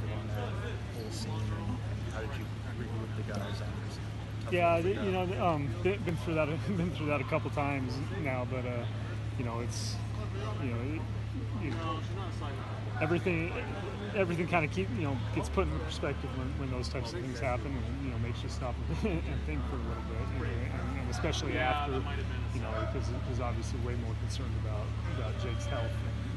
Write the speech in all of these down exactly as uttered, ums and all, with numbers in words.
perspective on that whole scene, and how did you regroup the guys after? Yeah, you know, um, been been through that, been through that a couple times now, but uh, you know, it's, you know, it, you know, everything, everything kind of keep, you know, gets put into perspective when, when those types of things happen, and you know, makes you stop and, and think for a little bit, and, and, and especially after, you know, because because obviously way more concerned about about Jake's health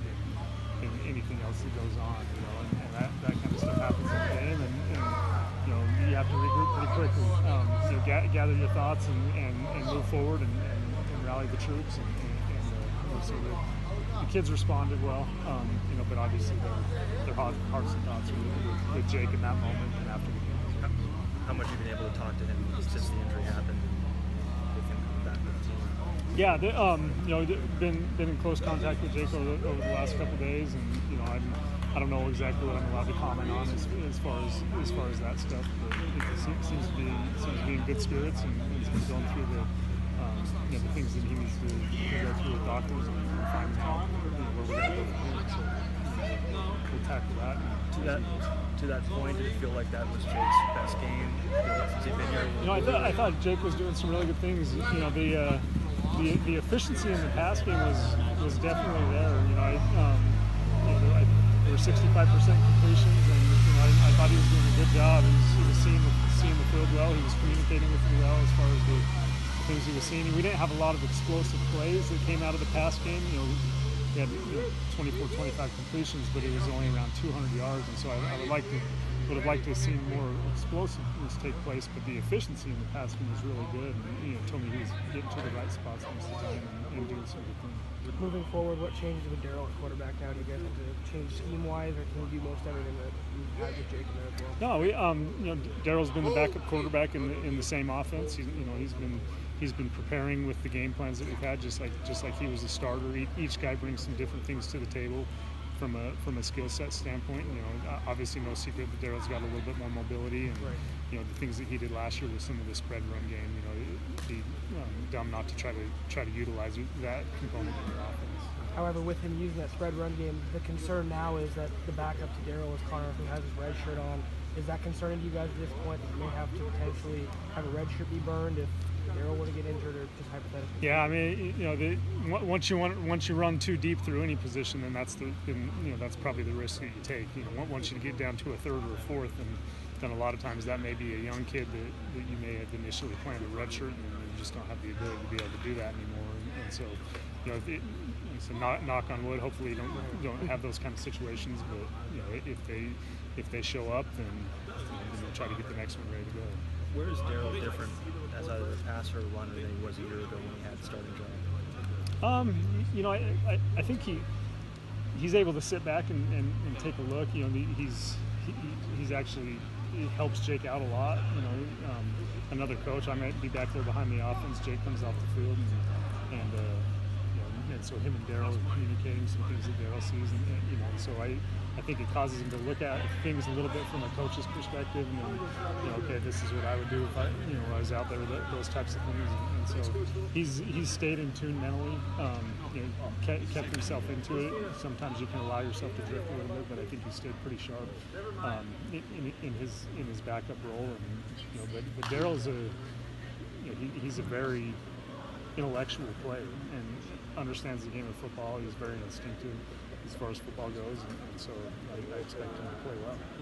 than, than anything else that goes on, you know, and, and that, that kind of stuff happens in the game, and, and you know, you have to regroup pretty quickly. Um, you know, ga- gather your thoughts and, and, and move forward and, and, and rally the troops. And, and, and uh, so the, the kids responded well, um, you know, but obviously their, their heart, hearts and thoughts were with, with Jake in that moment and after the game. How, how much have you been able to talk to him since the injury happened, with him coming back with the team? Yeah, they, um, you know, been been in close contact with Jake over, over the last couple of days, and you know, I'm. I don't know exactly what I'm allowed to comment on as, as far as as far as that stuff, but it seems, seems to be seems to be in good spirits, and, and he's been going through the um, you know, the things that he needs to, to go through with doctors and, and find out, you know, where we're going to go from here. So you know, we'll tackle that. To that to that point, did it feel like that was Jake's best game? Has he been here? You know, I thought I thought Jake was doing some really good things. You know, the uh, the the efficiency in the pass game was was definitely there. You know, I. Um, you know, I There were sixty-five percent completions, and you know, I, I thought he was doing a good job. He was, he was seeing, the, seeing the field well. He was communicating with me well as far as the, the things he was seeing. We didn't have a lot of explosive plays that came out of the pass game. You know, we had you know, twenty-four, twenty-five completions, but it was only around two hundred yards, and so I, I would like to would have liked to have seen more explosiveness take place. But the efficiency in the pass game was really good, and you know, told me he was getting to the right spots most of the time and, and doing some good things. Moving forward, what changes with Darryl at quarterback now? Do you guys have to change scheme-wise, or can you do most everything that you had with Jake in there as well? No, we, um, you know, Darryl's been the backup quarterback in the in the same offense. He's, you know, he's been he's been preparing with the game plans that we've had, just like just like he was a starter. Each guy brings some different things to the table from a from a skill set standpoint. You know, obviously no secret that Darryl's got a little bit more mobility, and right. you know, the things that he did last year with some of the spread run game. You know, it'd be um, dumb not to try to try to utilize that component in your offense. However, with him using that spread run game, the concern now is that the backup to Darryl is Connor, who has his red shirt on. Is that concerning to you guys at this point, that you may have to potentially have a red shirt be burned if Darryl were to get injured, or just hypothetically? Yeah, I mean, you know, the, once you want, once you run too deep through any position, then that's the, then, you know, that's probably the risk that you take. You know, once you get down to a third or a fourth, and then a lot of times that may be a young kid that, that you may have initially planned a red shirt, and you just don't have the ability to be able to do that anymore. And, and so, you know, it, so knock, knock on wood, hopefully you don't don't have those kind of situations. But you know, if they if they show up, then you know, we'll try to get the next one ready to go. Where is Darryl different as either a passer or runner than he was a year ago when he had the starting job? Um, you know, I, I, I think he he's able to sit back and, and, and take a look. You know, he's he, he's actually he helps Jake out a lot. You know, um, another coach, I might be back there behind the offense. Jake comes off the field, and, and uh, you know, and so him and Darryl are communicating some things that Darryl sees, and, and you know, so I. I think it causes him to look at things a little bit from a coach's perspective, and then, you know, okay, this is what I would do if I, you know, I was out there, those types of things. And, and so he's he's stayed in tune mentally, um, you know, kept, kept himself into it. Sometimes you can allow yourself to drift a little bit, but I think he stayed pretty sharp um, in, in his in his backup role. And you know, but, but Darryl's a, you know, he, he's a very intellectual player and understands the game of football. He's very instinctive as far as football goes, and, and so I, I expect him to play well.